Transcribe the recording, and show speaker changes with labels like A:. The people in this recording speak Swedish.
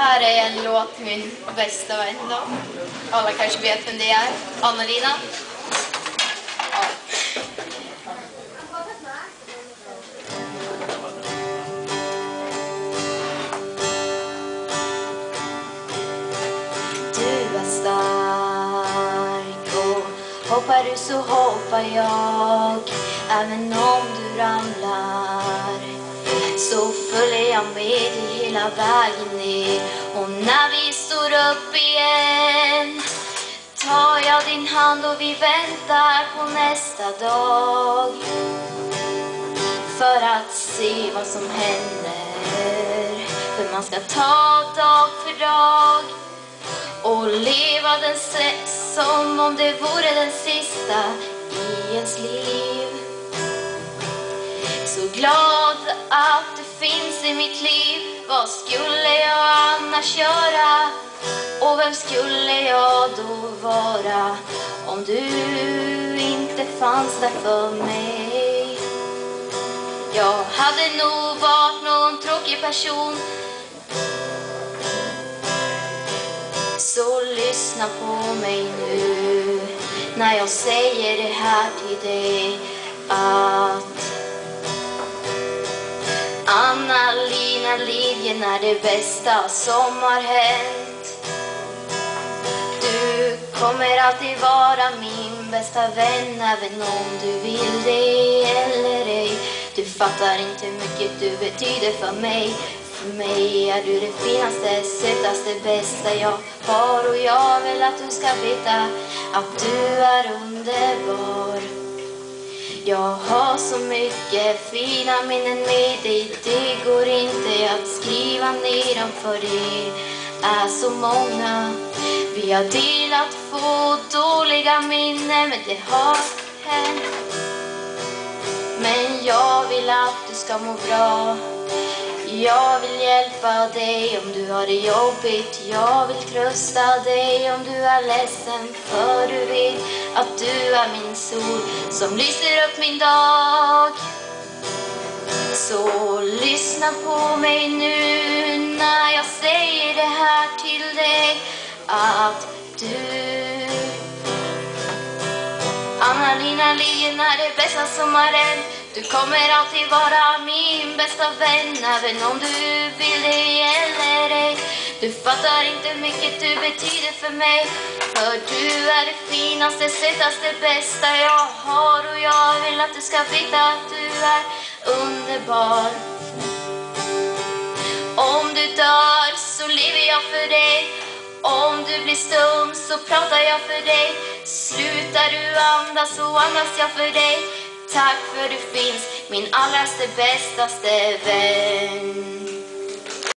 A: här är en låt till min bästa vän då. Alla kanske vet vem det är. Anna-Lina. Ja. Du är stark och hoppar du så hoppar jag. Även om du ramlar så följer jag med dig hela vägen ner. Och när vi står upp igen tar jag din hand och vi väntar på nästa dag. För att se vad som händer. För man ska ta dag för dag och leva den som om det vore den sista i ens liv. Så glad att du finns i mitt liv. Vad skulle jag annars göra? Och vem skulle jag då vara om du inte fanns där för mig? Jag hade nog varit någon tråkig person. Så lyssna på mig nu när jag säger det här till dig, att Anna-Lina Liljen är det bästa som har hänt. Du kommer alltid vara min bästa vän, även om du vill det eller ej. Du fattar inte hur mycket du betyder för mig. För mig är du det finaste, sötaste, bästa jag har. Och jag vill att du ska veta att du är underbar. Jag har så mycket fina minnen med dig. Det går inte att skriva ner dem, för det är så många. Vi har delat få dåliga minnen, men det har hänt. Men jag vill att du ska må bra. Jag vill hjälpa dig om du har det jobbigt. Jag vill trösta dig om du är ledsen. För du vet att du är min sol som lyser upp min dag. Så lyssna på mig nu när jag säger det här till dig, att du Anna-Lina Liljen är det bästa som har hänt. Du kommer alltid vara min bästa vän, även om du vill det eller ej. Du fattar inte hur mycket du betyder för mig. För du är det finaste, sötaste, bästa jag har. Och jag vill att du ska veta att du är underbar. Om du dör så lever jag för dig. Om du blir stum så pratar jag för dig. Slutar du andas så andas jag för dig. Tack för du finns, min allaste bästaste vän.